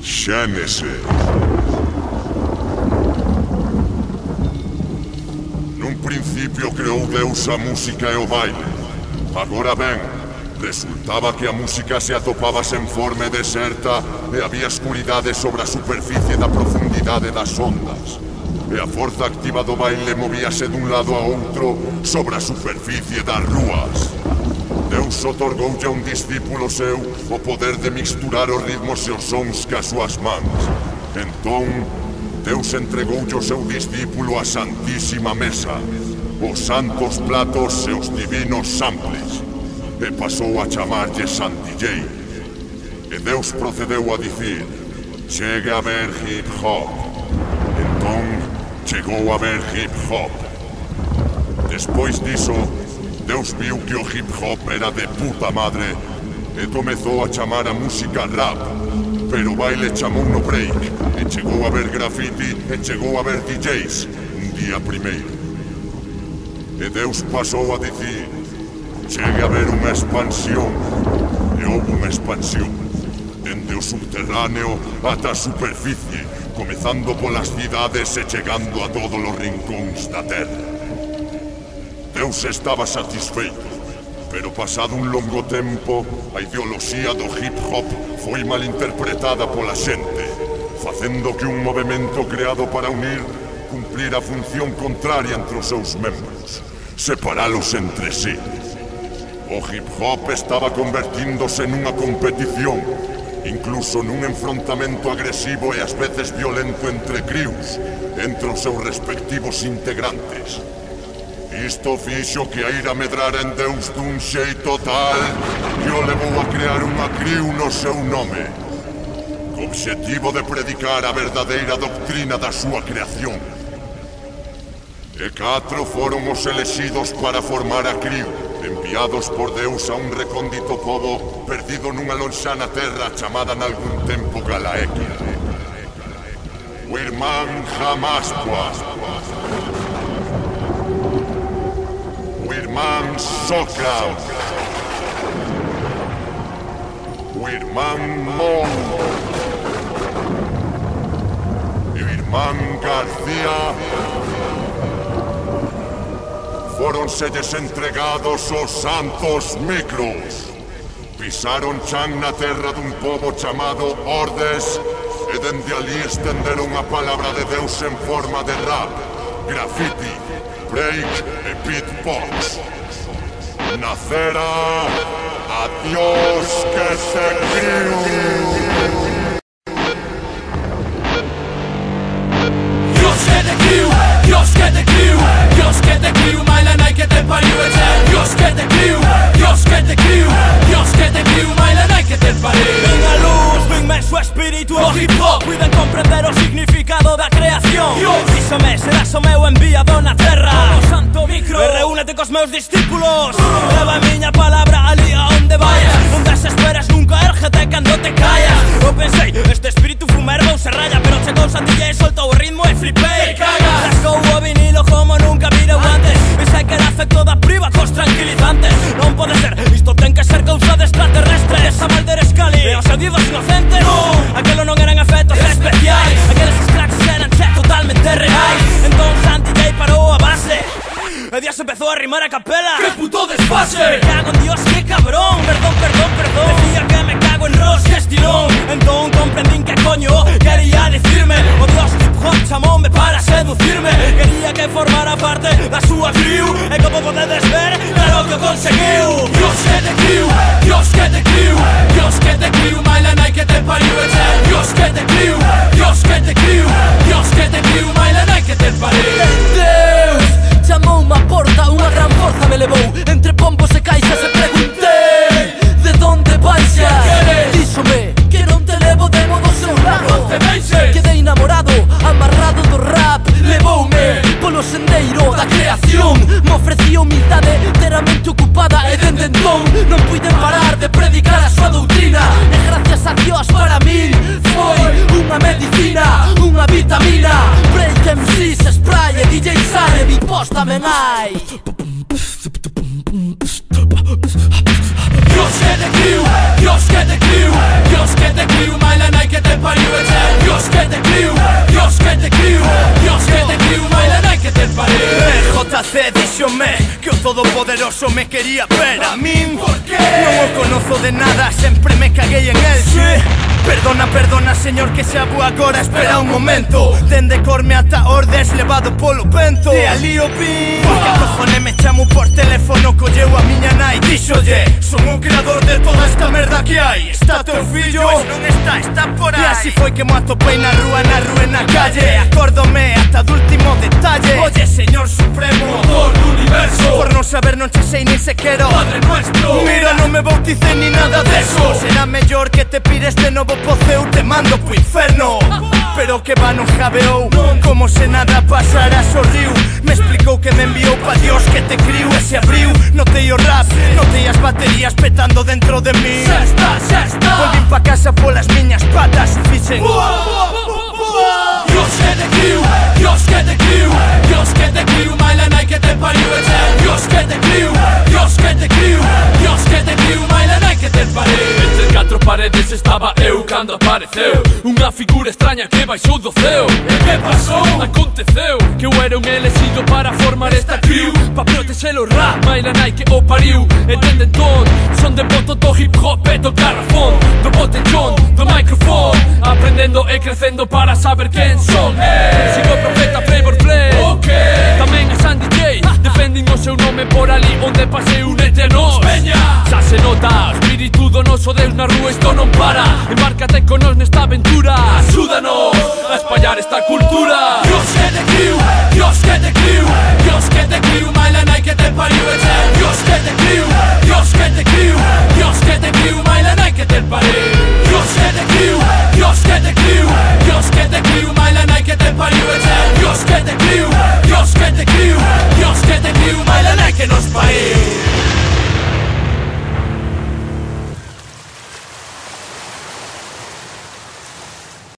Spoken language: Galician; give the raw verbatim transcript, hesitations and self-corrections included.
Xénese. Nun principio creou Deus a música e o baile. Agora ben, resultaba que a música se atopaba sen forma e deserta e había escuridade sobre a superficie da profundidade das ondas. E a forza activa do baile movíase dun lado a outro sobre a superficie das rúas. Deus otorgoulle a un discípulo seu o poder de mixturar os ritmos e os sons cas súas mans. Entón, Deus entregoulle o seu discípulo a Santísima Mesa, os santos platos e os divinos samples, e pasou a chamarlle San D J. E Deus procedeu a dicir: chegue a ver hip hop. Entón, chegou a ver hip hop. Despois diso, Deus viu que o hip hop era de puta madre e comezou a chamar a música rap, pero o baile chamou no break, e chegou a ver graffiti e chegou a ver D Js un día primeiro. E Deus pasou a dicir: chegue a ver unha expansión, e houve unha expansión, dende o subterráneo ata a superficie, comezando polas cidades e chegando a todos os rincóns da terra. Deus estaba satisfeito, pero pasado un longo tempo, a ideoloxía do hip hop foi malinterpretada pola xente, facendo que un movimento creado para unir cumplir a función contraria entre os seus membros, separalos entre sí. O hip hop estaba convertíndose nunha competición, incluso nun enfrontamento agresivo e ás veces violento entre crios, entre os seus respectivos integrantes. Isto fixo que a ira medrara en Deus dun xeito tal que o levou a crear unha criu no seu nome, co obxectivo de predicar a verdadeira doctrina da súa creación. E catro foron os elexidos para formar a criu, enviados por Deus a un recóndito pobo perdido nunha lonxana terra chamada nalgún tempo Galaequia. O irmán Jamasqua, o irmán Socram, o irmán Mon, e o irmán García. Fóronselles entregados os santos micros. Pisaron chan na terra dun pobo chamado Ordes e dende ali estenderon a palabra de Deus en forma de rap, graffiti, break e beatbox. Nacera a Dios que se criou. Dios que te criou, Dios que te criou, Dios que te criou, Mailana que te pariu, Dios que te criou, Dios que te criou, Dios que te criou, Mailana que te pariu. Ven a luz do inmenso espírito o hip hop, cuiden comprender o significado da creación. Díxome, serás o meu enviado na terra, o santo micro, e reúnete cos meus discípulos. Leva a miña palabra ali a onde vayas, non desesperes nunca, érgete cando te callas. Eu pensei, este espírito fumerbo se raya, pero chegou San D J, soltou o ritmo e flipei. Rascou o vinilo como nunca vireu antes, e sei que era efecto da priva cos tranquilizantes. Non pode ser, isto ten que ser cousa de extraterrestres. Esa Malder Scali e os adidos inocentes, no, aquelo non eran efectos especiais, aqueles scratches eran che totalmente reais. Entón San D J parou a base e Dios empezou a rimar a capela. ¡Qué puto desfase! Me cago en Dios, qué cabrón. Perdón, perdón, perdón. Decía que me cago en Ross, que estilón. Entón comprendín que coño quería dicirme. O Dios hip hop chamoume para seducirme. Quería que formara parte da súa crew, e como podedes ver, claro que o conseguiu. Dios que te criou, Dios que te criou, Dios que te criou, Mailana que te pariu, Dios que te criou, Dios que te criou, Dios que te criou, Mailana que te pariu. Deus chamoume a porta, unha gran forza me levou entre pombos e caixas e preguntei: de donde baixas? Díxome que non te levo de modo seu lado. Quedei enamorado, amarrado do rap. Levoume polo sendeiro da creación, me ofrecía humildade enteramente ocupada, e dende entón non puiden parar de predicar a súa doutrina. E gracias a Dios para min foi unha medicina, unha vitamina. Break M Cs, spray e D J Sane, beatbox tamén hai. Dios que te criou, Dios Dios que te criu, Dios que te criu, Mailana que te pariu ete. Dios que te criu, Dios que te criu, Dios que te criu, Mailana que te pariu. El J C díxome que o Todopoderoso me quería ver a min. Por qué? Non o conozo de nada, sempre me caguei en el, sí. Perdona, perdona, señor, que xa vou agora, espera un momento. Dende Corme ata Ordes, levado polo vento. E ali o vi, porque a cojones me chamo por teléfono, colleu a miña nai. Díxolle, son o creador de toda esta merda que hai. Está teu fillo? Pois non está, está por aí. E así foi que mo atopei na rúa, na rúa e na calle. Acórdome ata do último detalle. Oye, señor supremo, motor do universo, por non saber non che sei nin sequero Padre nuestro. Mira, non me bauticei ni nada deso. Será mellor que te pires de novo poceu, te mando po inferno. Pero que va non jabeou, como se nada pasara, sorriu. Me explicou que me enviou pa Dios que te criu. E se abriu, notei o rap, notei as baterías petando dentro de mí. Xa está, xa está. Volvín pa casa polas miñas patas e fixen Dios que te criu, Dios que te criu, Dios que te criu, Mailana que te pariu ete. Dios que te criu, Dios que te criu, Dios que te criu, Mailana que te pariu. Entre catro paredes estaba eu cando apareceu unha figura extraña que baixou do ceo. E que pasou? Aconteceu que eu era un elexido para formar esta crew, pa protexer o rap, Mailana que o pariu. E dende entón, son de boto do hip hop e do garrafón, do botellón, do micrófono, aprendendo e crecendo para saber quen son. eh. Sigo o profeta Flavor Flay, okay. Tamén a San D J, defenden o seu nome por ali onde pasei un eterno. Xa se nota, o espírito do noso Deus na rúa, isto non para. Embarcate con nos nesta aventura, axúdanos a espallar esta cultura. Dios que te criu, Dios que te criu, Dios que te criu, Mailana que te pariu ete. Dios que te criu, Dios que te criu, Dios que te criu, Mailana que te pariu. Dios que te criu, Dios que te criu, Dios que te criu, Mailana que te pariu ete. Dios que te criu, Dios que te criu, Dios que te criu, Mailana que nos pariu.